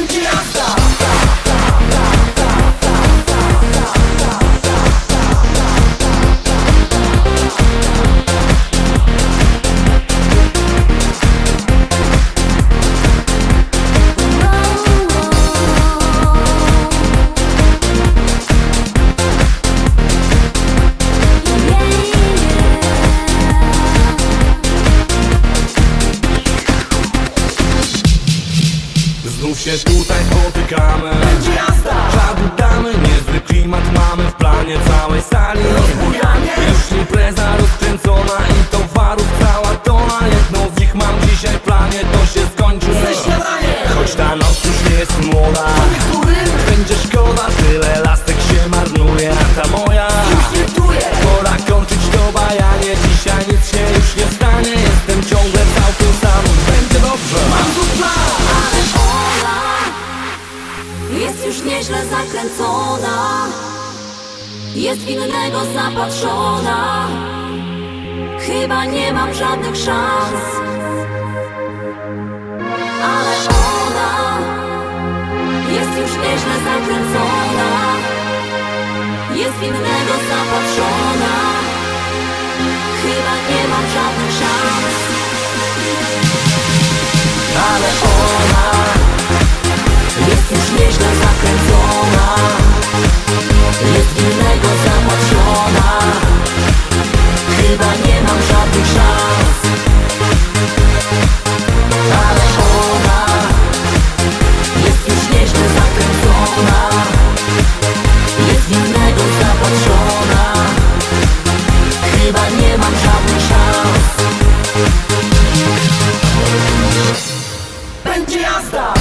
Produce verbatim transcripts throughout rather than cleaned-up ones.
będzie jazda. Znów się tutaj spotykamy, Będzie jazda. czadu damy, niezły klimat mamy w planie całej sali. Rozbujanie. Już impreza rozkręcona i towarów cała tona. Jedną z nich mam dzisiaj w planie, to się skończy Ze śniadaniem. choć ta noc już nie jest młoda. Niektórym Będzie szkoda, tyle lasek się marnuje, a ta moja już nie tuje. pora kończyć to bajanie. Dzisiaj nic się już nie stanie, jestem ciągle całkiem sam. Będzie dobrze. Mam tu plan. Ale ona jest już nieźle zakręcona, jest w innego zapatrzona. Chyba nie mam żadnych szans. Ale ona jest już nieźle zakręcona, jest w innego zapatrzona. Chyba nie mam żadnych szans. Ale ona Jest już nieźle zakręcona, jest w innego zapatrzona. Chyba nie mam żadnych szans. Ale ona jest już nieźle zakręcona, jest w innego zapatrzona. Chyba nie mam żadnych szans. Będzie jazda.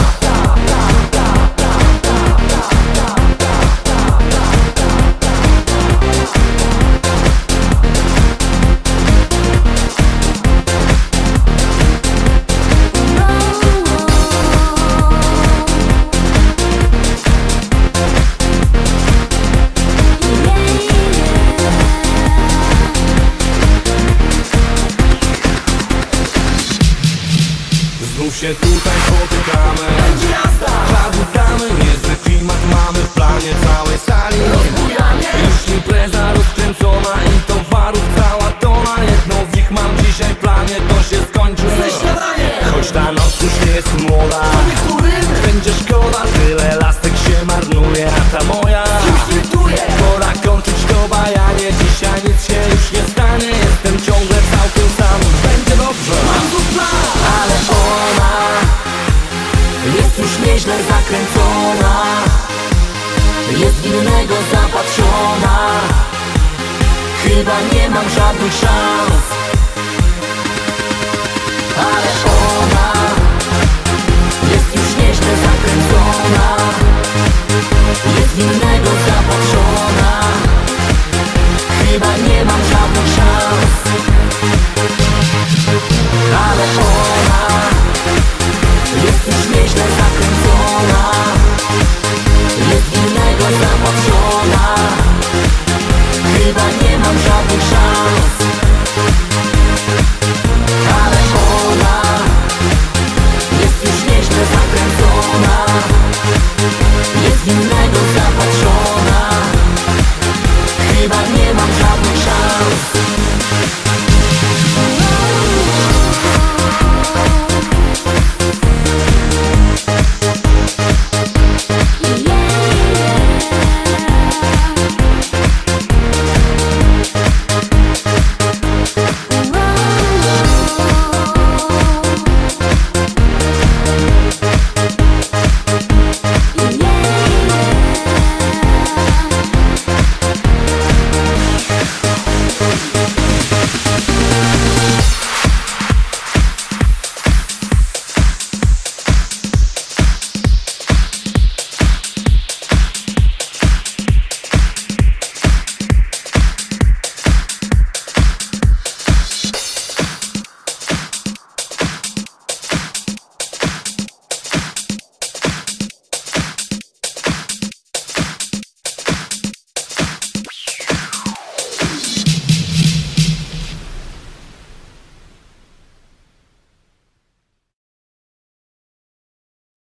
znów się tutaj spotykamy, Będzie jazda. czadu damy, niezły klimat mamy w planie całej sali. Rozbujanie. Już impreza rozkręcona i towarów cała tona. Jedną z nich mam dzisiaj w planie, to się skończy Ze śniadaniem. choć ta noc już nie jest młoda. Niektórym Będzie szkoda, tyle lasek się marnuje, a ta moja już nie tuje. pora kończyć to bajanie. Dzisiaj nic się już nie stanie, jestem ciągle całkiem sam. Będzie dobrze. Mam tu plan. Ale ona jest już nieźle zakręcona, jest w innego zapatrzona. Chyba nie mam żadnych szans. Ale ona